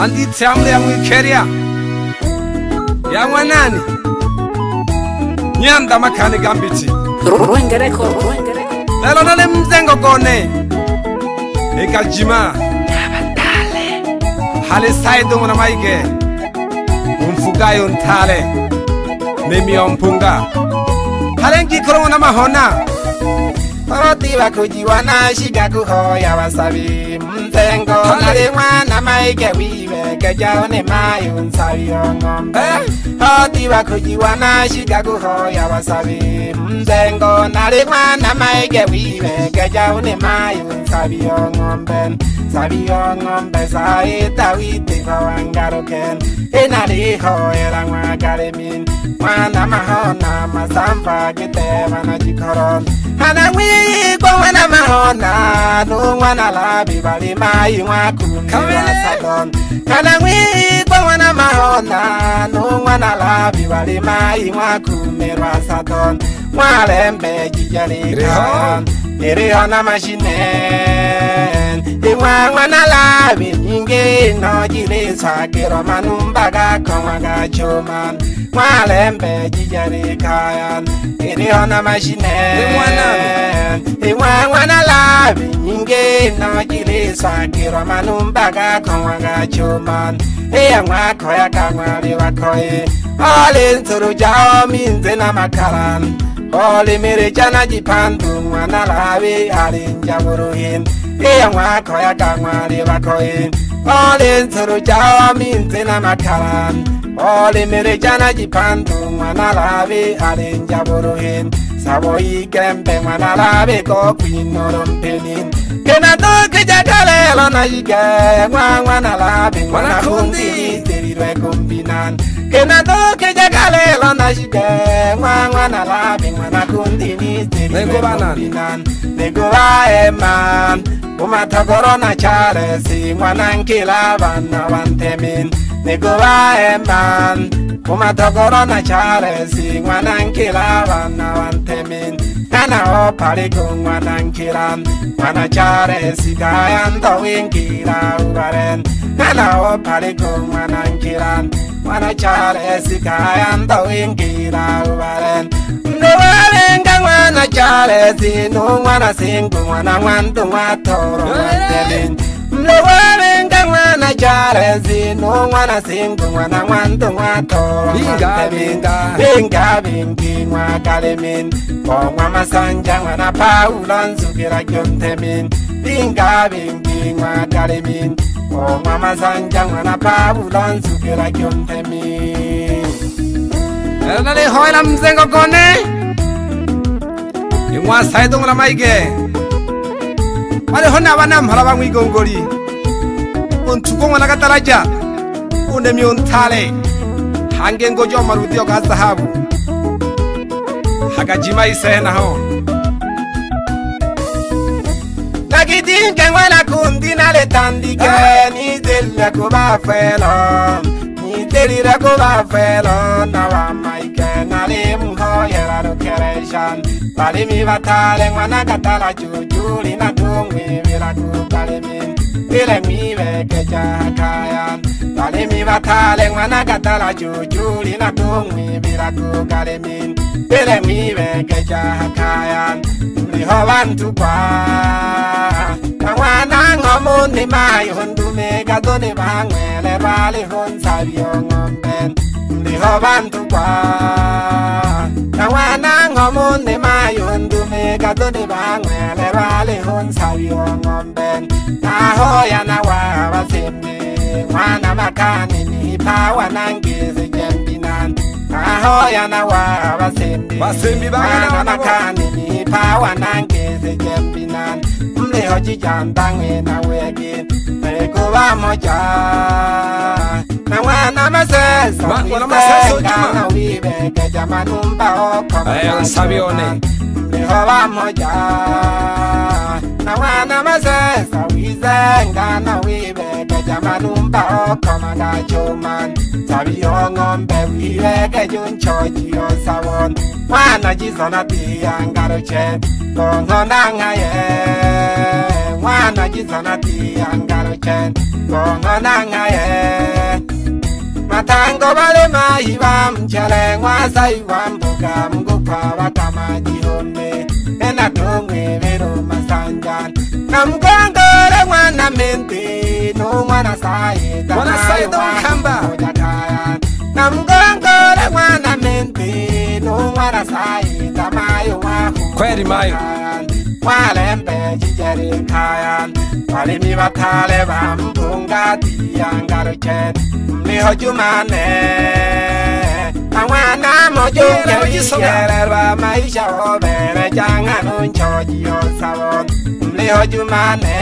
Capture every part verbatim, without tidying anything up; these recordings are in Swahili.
Andi tiamle ya mwikeria ya mwanani nyanda makani gambiti Rwengereko Rwengereko lelo nale mzengo gone ekajima hale saido mwana maige umfugayo ntale nemi ompunga hale ngikoro mwana mahona Oti wakujiwana shiga kuhoya wasabi mzengo nale mwana maige wiwe kejaone mayo nsabi ngombe Oti wakujiwana shiga kuhoya wasabi mzengo nale mwana maige wiwe kejaone mayo nsabi ngombe Sabi ngombe saita wite kwa wangaroken Enali hoera mwagaremin Mwana mahona masampa giteva na jikoron Hana wii kwa wana mahona No wana labi bali mai wakumira sadon Hana wii kwa wana mahona No wana labi bali mai wakumira sadon Mwalembe jijarikaon Iriona machinen Iwa wana labi nyingi no jilisa Kiro manumbaga komaga chuman Mwalembe jijarikayan Iriona machinen Iwa wana labi nyingi no jilisa Kiro manumbaga komaga chuman Iya mwako ya kamwali wakoye Oli nsuru jao minze na makaran Oli mire jana jipandu mwana labi alinja buruhin Iya mwako ya kamwali wakoye Oli nsuru jao minze na makaran Oli mire jana jipandu mwana labi alinja buruhin Sabo ikembe mwana labi ko kwinoro mpenin Kena toke jagalelo na jige Mwana labi mwana kundi Terirwe kumbinan Kena toke jagalelo na jige Mwana labi mwana kundi Terirwe kumbinan Negoba eman Umatagoro na chale Si mwana nkila vana vantemin Negoba eman Umatagoro na chale Si mwana nkila vana vantemin Kana opari kumwana nkila Mwana chale Si kaya ndo winkila ubaren Kana opari kumwana nkila Mwana chale Si kaya ndo winkila ubaren Mwalenga mwana chale Si no mwana singu mwana mwandu mwatoro mwantelin Mwalenga mwana chale Si no mwana singu mwana mwandu mwatoro mwantelin Binga bingi mwakalemin Mwa masanja mwana paulo nzugira gyontemin Binga bingi mwakalemin Mwa masanja mwana paulo nzugira gyontemin Nale hoela mzengo gone Imwa saido mwana maige Wale hona wana mhalaba mwigongoli Untuko mwana kataraja Unemi untale Hange ngojo marudio kwa sahabu Hakajima isehena ho Nakidinke mwana kundi nale tandike Nizilya kubafelo Nizilya kubafelo Nawa maike nale mhoyera rukereshan Balimi batale mwana katala jujuli Na tungwi vila kukalimin Ile miwe keja hakayan Balimi batale mwana katala jujuli Na tungwi vila kukalimin Ile miwe keja hakayan Mliho bantu kwa Na wana ngomuni mayo hundume Gadone bangwele bali hunsabio ngomben Mliho bantu kwa Na wana ngomuni mayo hundume Gadone bangwele bali hunsabio ngomben Na hoya na wawasimbi Mwana makani ni pawa nangizi jembinan Na hoya na wawasimbi Mwana makani ni pawa nangizi jembinan Mleho jijandangwe na wegi Mekuwa moja Na wana masesa Wizenga na wibe Keja manumba oko Aya nsabione Mleho moja Na wana masesa Wizenga na wibe Keja manumba oko magachuman Sabio ngombe wibe Kejun choji osawon Wana jizona tiyangaro che Kongo nangaye Wana majizana ti angaro chen gongo nangaye matango bale maiba mchele ngwasa iwa mbuga mgupa wakama jihome ena tongwe vero masanjan na mgongore mwana mente no mwana sae Mwana sae do kamba na mgongore mwana mente no mwana sae tamayo wahu Kweli mayo Walembe jijeri kayan Walimi batale ba mpunga diyangaro chen Mliho jumane Awana mojunge wiyererwa maisha obere Janganu nchoji osawon Mliho jumane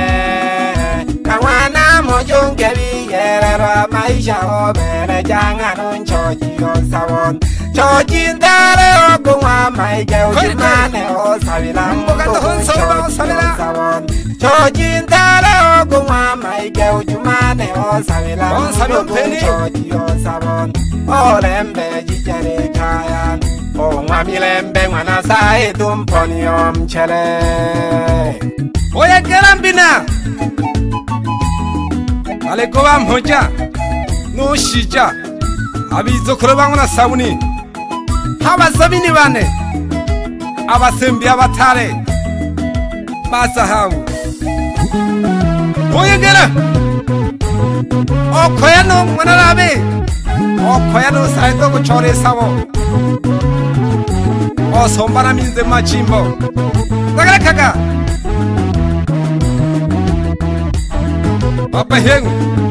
Awana mojunge wiyererwa maisha obere Janganu nchoji osawon Chojindare okungwa maige ujumane osawila Chojindare okungwa maige ujumane osawila Choji osawon Olembe jijere kayan Ongwa milembe mwana sae dumponi omchele Oya gerambina Alikoba mhoja No shija Abizo kurobangu na sabuni Abasabini bane abasembi abatale basahabu oyegera okoya no mwanarabe okoya no saito kuchore sabo osombana minze machimbo tagara kaka papa hengu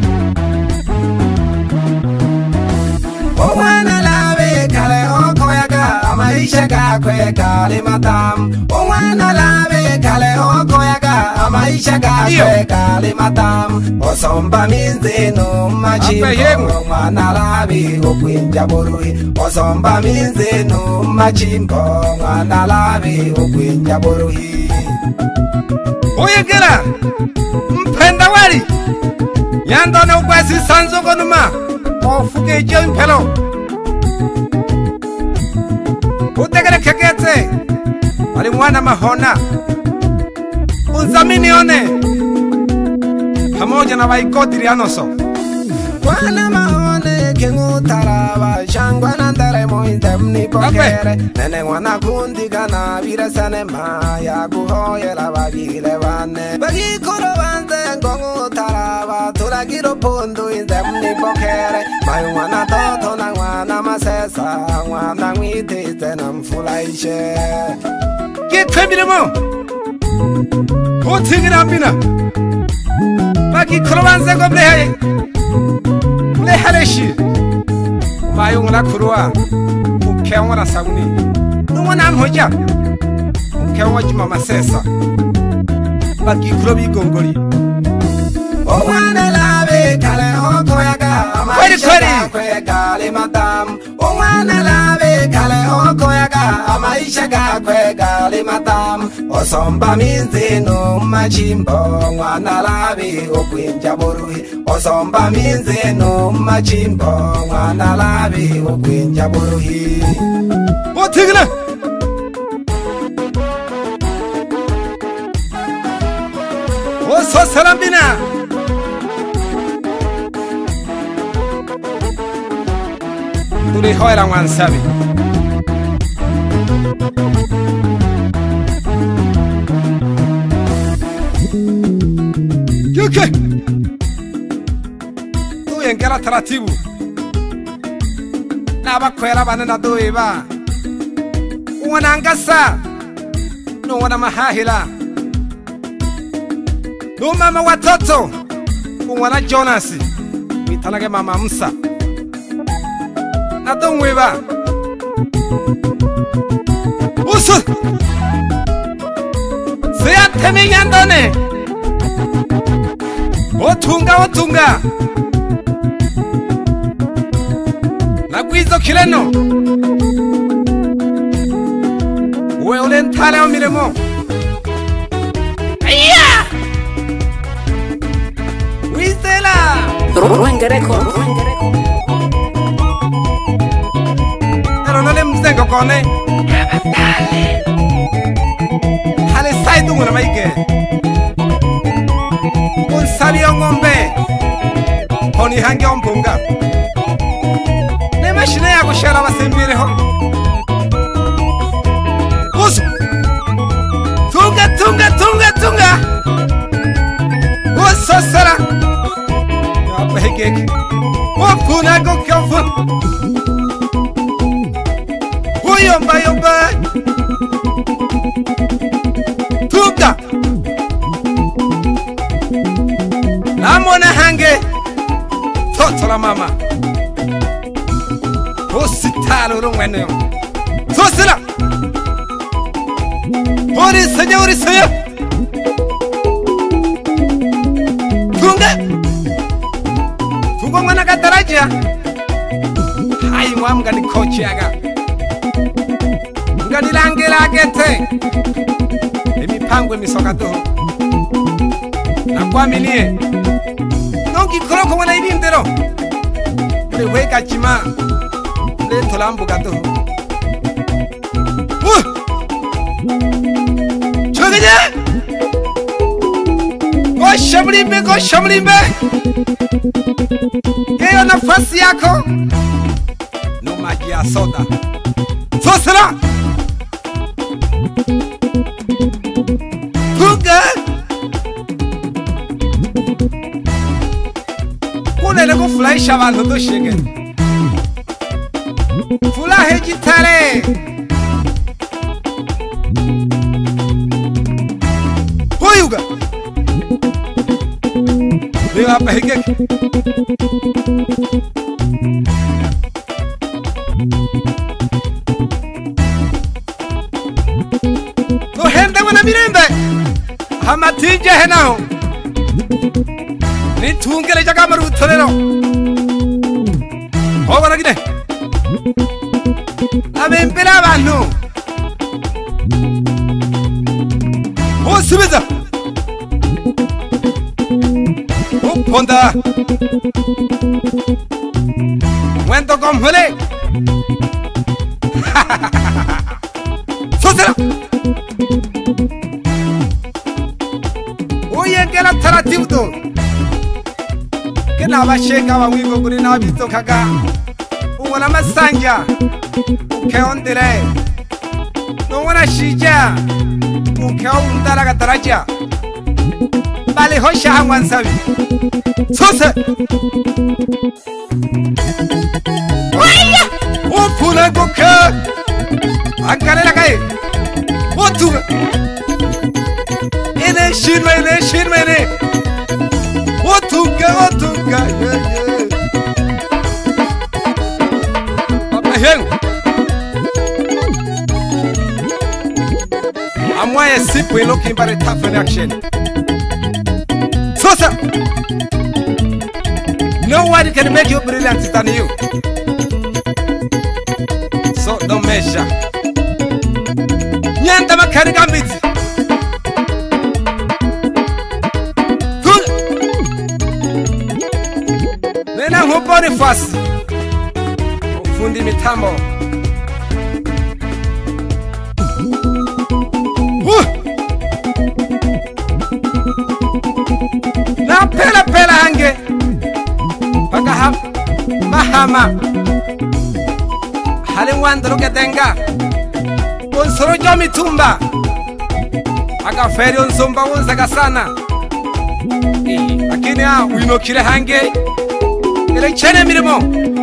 omwana labe kale okoya Maisha ga kwe kali matam Omwana labe kale okoya ga Maisha ga kwe kali matam Osomba minze no machimbo Omwana labe okwinja boruhi Osomba minze no machimbo Omwana labe okwinja boruhi Oyegera mpenda wali Yandone ukwesi sanzo konuma Ofuge jo impelo Utegere kekete Wali mwana mahona Unzamini one Pamoja na waikotiri anoso Mwana mahone kengu taraba Shangwa nandare mointe mni pokere Nene mwana kundiga na vire sene maya Kuhoye la wabile wane Bagi kuro wanze ngongu taraba Turagiro pundu inze mni pokere Mayu mwana toto na mwana masesa Mwana mwitize na mfulaishe Kitwebile mo Utingira mbina Bagi kuro wanze ngo mlehaye Mlehaleshi Mayu ngula kuruwa Ukewa na sabuni Nungwana mhoja Ukewa jima masesa Bagi kuro bigongoli Omwana labe kale okoya ga Maisha ga kwe kali matam Omwana labe kale okoya ga Maisha ga kwe kali matam Osomba minze no machimbo Mwana labe okwinja boruhi Osomba minze no machimbo Mwana labe okwinja boruhi Otigila Oso sarambina Tuli hoira wansabi Yuke Tuyengera taratibu Nabakwera banana doiba Uwanangasa Nuwana mahahila No mama watoto Uwana Jonasi Mitanage mama Musa Nadongweba Usu Seya temi yandone Otunga otunga Nagwizo kileno Uwe ulentale o miremo Aya Wizela Ruengereko Pero no le mzengo kone Hale saidu nguna maike unsabio ngombe honi hange ompunga ne mashine ya kushara basembireho uzu tunga tunga tunga tunga usosara yapeheke opuna go kyofu uyomba yomba tunga namona hange totora mama ositalo rongwene tosira ori senya ori senya tunga tunga mwana kataraja hai mwamga ni kochi yaga ngani langela gete emipango emisoka to nakwamilie nongi koroko mwana ibindero le weka chima le tolambu gato uh chogeje go shamlimbe go shamlimbe hiyo nafasi yako no maji ya soda sosera tunga kunele kufurahisha abantu doshege furahe jitare huyuga leo hapa higeki tuhende wana mirembe hamatije henao nitungere jagamara utorero obona gide abembera abantu osubiza uponda wento komhole sosera oye gela taratibu kena basheka bamwigo kuri nabito kaga ubona masanja ukeondere no wana shija ukeondara gataraja bale hosha hangwan sabi sose oya upuna goka agarela kai otu ene shirme ene shirme ene otuga otuga ye ye papa hen amwaye sipo looking for a tough action so sir nobody can make you brilliant than you so don't measure nyanda makariga miti nena huponi fasi ufundi mitambo uh! na pela pela hange paka ha mahama hale wandro gedenga onsoro jo mitumba aka feri onsomba wonsaga sana lakini ah winokire hange ele chene mirimo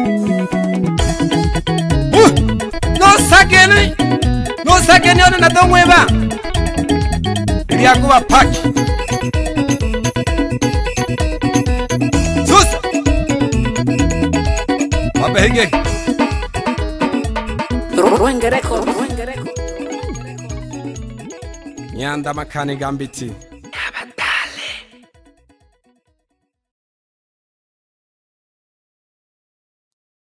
uh no sageni no sageni ona nadomweba iliakuwa paki sus wabehege Rwengereko Rwengereko Nyanda Makani Gambiti